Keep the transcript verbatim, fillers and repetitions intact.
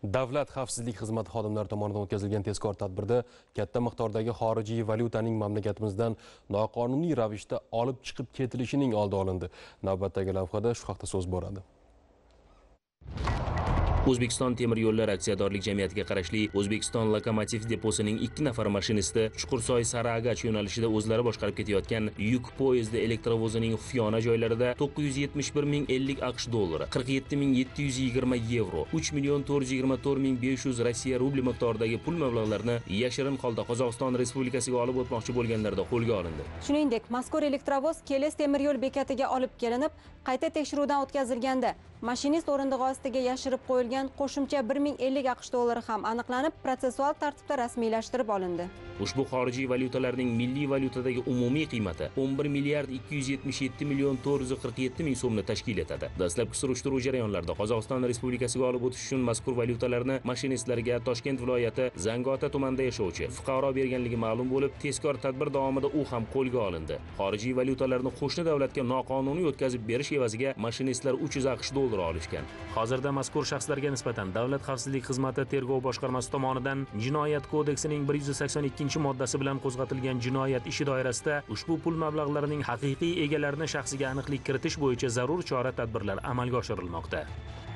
Davlat xavfsizlik xizmati xodimlari tomonidan o'tkazilgan tezkor tadbirda katta miqdordagi xorijiy valyutaning mamlakatimizdan noqonuniy ravishda olib chiqib ketilishining oldi olindi. Navbatdagi lavhada shu haqda so'z boradi. O'zbekiston temir yo'llar aksiyadorlik jamiyatiga qarashli O'zbekiston lokomotiv deposining ikki nafar mashinisti Chuqursoy Sariagach yo'nalishida o'zlari boshqarib ketayotgan yuk poyezdi elektrovozining xufiyona joylarida to'qqiz yuz yetmish bir ming ellik aqsh dollari, qirq yetti ming yetti yuz yigirma yevro, uch million to'rt yuz yigirma to'rt ming besh yuz Rossiya rubli miqdoridagi pul mablag'larini yashirin holda Qozog'iston Respublikasiga olib o'tmoqchi bo'lganlarda qo'lga olindi. Shuningdek, mazkur elektrovoz Keles temir yo'l bekatiga olib kelinib, qayta tekshiruvdan o'tkazilganda mashinist o'rindig'i ostiga yashirib qo'yilgan qo'shimcha bir ming ellik aqsh dollari ham aniqlanib, protsessual tartibda rasmiylashtirib olindi. Ushbu xorijiy valyutalarning milliy valyutadagi umumiy qiymati o'n bir milliard ikki yuz yetmish yetti million to'rt yuz qirq yetti ming so'mni tashkil etadi. Dastlabki surishtiruv jarayonlarida Qozog'iston Respublikasiga olib o'tish uchun mazkur valyutalarni mashinistlarga Toshkent viloyati Zangiota tumanida yashovchi fuqaro berganligi ma'lum bo'lib, tezkor tadbir davomida u ham qo'lga olindi. Xorijiy valyutalarni qo'shni davlatga noqonuniy o'tkazib berish evaziga mashinistlar uch yuz aqsh dollari olishgan. Hozirda mazkur shaxslarga nisbatan Davlat xavfsizlik xizmati tergov boshqarmasi tomonidan Jinoyat kodeksining bir yuz sakson ikkinchi moddasi bilan qo'zg'atilgan jinoyat ishi doirasida ushbu pul mablag'larining haqiqiy egalarini shaxsiga aniqlik kiritish bo'yicha zarur chora-tadbirlar amalga oshirilmoqda.